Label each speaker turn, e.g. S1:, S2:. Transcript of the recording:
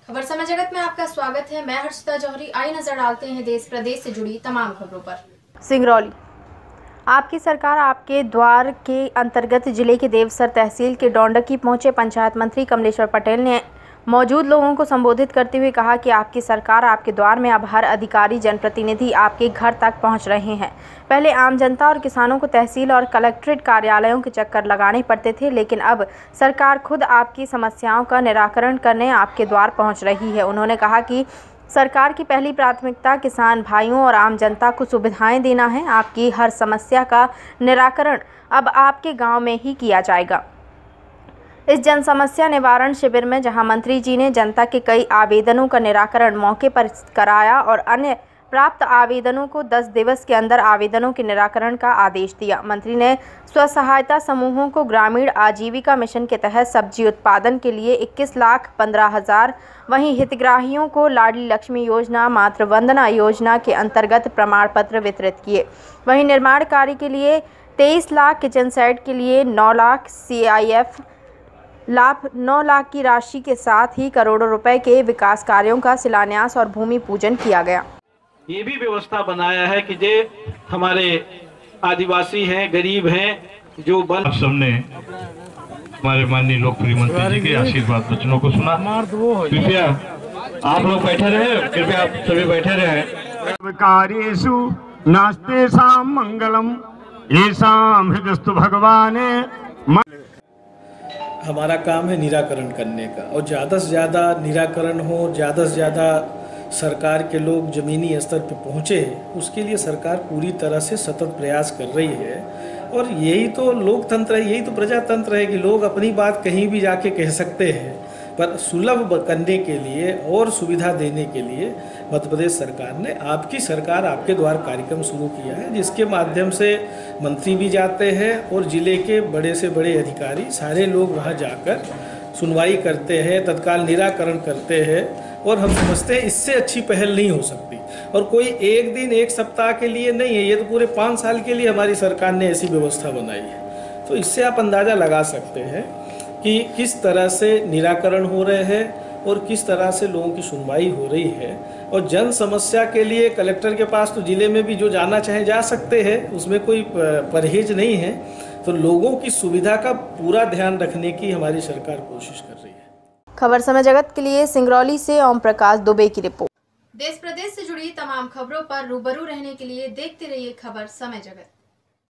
S1: खबर समय जगत में आपका स्वागत है। मैं हर्षिता जौहरी। आई नजर डालते हैं देश प्रदेश से जुड़ी तमाम खबरों पर।
S2: सिंगरौली। आपकी सरकार आपके द्वार के अंतर्गत जिले के देवसर तहसील के डोंडकी पहुंचे पंचायत मंत्री कमलेश्वर पटेल ने मौजूद लोगों को संबोधित करते हुए कहा कि आपकी सरकार आपके द्वार में अब हर अधिकारी जनप्रतिनिधि आपके घर तक पहुंच रहे हैं। पहले आम जनता और किसानों को तहसील और कलेक्ट्रेट कार्यालयों के चक्कर लगाने पड़ते थे, लेकिन अब सरकार खुद आपकी समस्याओं का निराकरण करने आपके द्वार पहुंच रही है। उन्होंने कहा कि सरकार की पहली प्राथमिकता किसान भाइयों और आम जनता को सुविधाएं देना है। आपकी हर समस्या का निराकरण अब आपके गांव में ही किया जाएगा। इस जन समस्या निवारण शिविर में जहां मंत्री जी ने जनता के कई आवेदनों का निराकरण मौके पर कराया और अन्य प्राप्त आवेदनों को 10 दिवस के अंदर आवेदनों के निराकरण का आदेश दिया। मंत्री ने स्व सहायता समूहों को ग्रामीण आजीविका मिशन के तहत सब्जी उत्पादन के लिए 21,15,000, वहीं हितग्राहियों को लाडली लक्ष्मी योजना, मातृ वंदना योजना के अंतर्गत प्रमाण पत्र वितरित किए। वहीं निर्माण कार्य के लिए 23 लाख, किचन सेट के लिए 9 लाख, CIF लाभ 9 लाख की राशि के साथ ही करोड़ों रुपए के विकास कार्यों का शिलान्यास और भूमि पूजन किया गया।
S3: ये भी व्यवस्था बनाया है कि जे हमारे आदिवासी हैं, गरीब हैं, जो बल सबने हमारे माननीय लोकप्रिय मंत्री जी के आशीर्वाद वचनों को सुना। कृपया आप लोग बैठे रहे, कृपया आप सभी बैठे रहे।
S4: कार्येषु नास्ते साम मंगलम येषां हृदयस्तु भगवान।
S5: हमारा काम है निराकरण करने का, और ज़्यादा से ज़्यादा निराकरण हो, ज़्यादा से ज़्यादा सरकार के लोग ज़मीनी स्तर पर पहुँचे, उसके लिए सरकार पूरी तरह से सतत प्रयास कर रही है। और यही तो लोकतंत्र है, यही तो प्रजातंत्र है कि लोग अपनी बात कहीं भी जाके कह सकते हैं। पर सुलभ करने के लिए और सुविधा देने के लिए मध्य प्रदेश सरकार ने आपकी सरकार आपके द्वार कार्यक्रम शुरू किया है, जिसके माध्यम से मंत्री भी जाते हैं और ज़िले के बड़े से बड़े अधिकारी सारे लोग वहां जाकर सुनवाई करते हैं, तत्काल निराकरण करते हैं। और हम समझते हैं इससे अच्छी पहल नहीं हो सकती। और कोई एक दिन एक सप्ताह के लिए नहीं है, ये तो पूरे 5 साल के लिए हमारी सरकार ने ऐसी व्यवस्था बनाई है। तो इससे आप अंदाज़ा लगा सकते हैं कि किस तरह से निराकरण हो रहे हैं और किस तरह से लोगों की सुनवाई हो रही है। और जन समस्या के लिए कलेक्टर के पास तो ज़िले में भी जो जाना चाहे जा सकते हैं, उसमें कोई परहेज नहीं है। तो लोगों की सुविधा का पूरा ध्यान रखने की हमारी सरकार कोशिश कर रही है।
S2: खबर समय जगत के लिए सिंगरौली से ओम प्रकाश दुबे की रिपोर्ट।
S1: देश प्रदेश से जुड़ी तमाम खबरों पर रूबरू रहने के लिए देखते रहिए खबर समय जगत।